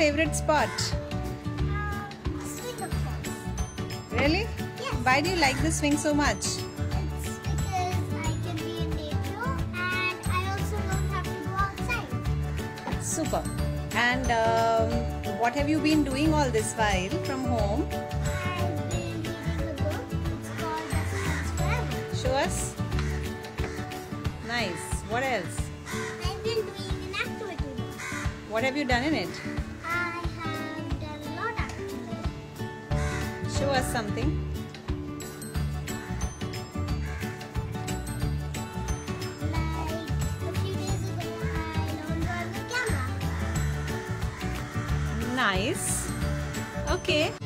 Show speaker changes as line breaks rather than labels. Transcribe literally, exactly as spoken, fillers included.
favorite spot?
Um, swing of course.
Really?
Yes.
Why do you like the swing so much?
It's because I can be in nature and I also don't have to go outside.
Super. And um, what have you been doing all this while from home?
I've been reading a book. It's called Best Friends Forever.
Show us. Nice. What else?
I've been doing an activity book.
What have you done in it?
I have done a lot actually.
Show us something.
Like a few days ago, I learned drawing a camera.
Nice. Okay.